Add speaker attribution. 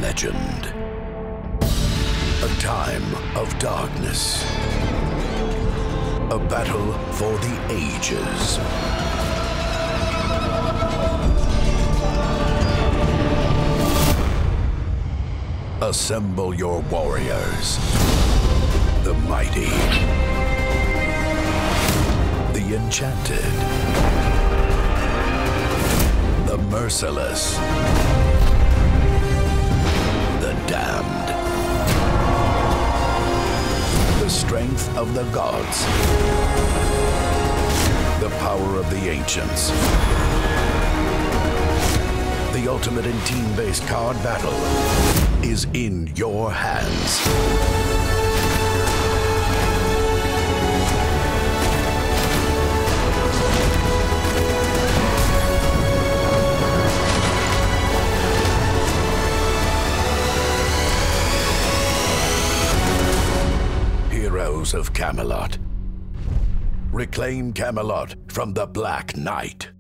Speaker 1: legend. A time of darkness. A battle for the ages. Assemble your warriors. The mighty. The enchanted. The merciless. The damned. The strength of the gods. The power of the ancients. The ultimate in team-based card battle is in your hands. Heroes of Camelot. Reclaim Camelot from the Black Knight.